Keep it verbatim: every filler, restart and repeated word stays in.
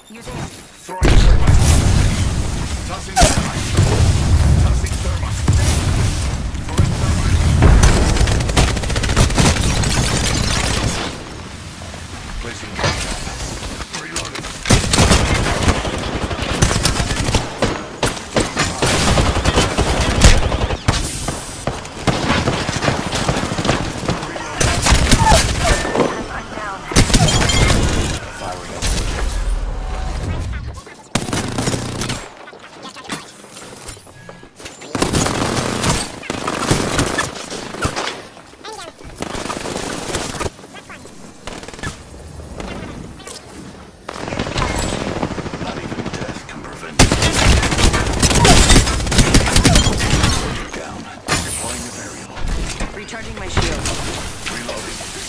Using it. Throwing thermite. Tossing thermite. Tossing thermite. Throwing thermite. Placing trap. Reloading. Recharging my shield. Reloading.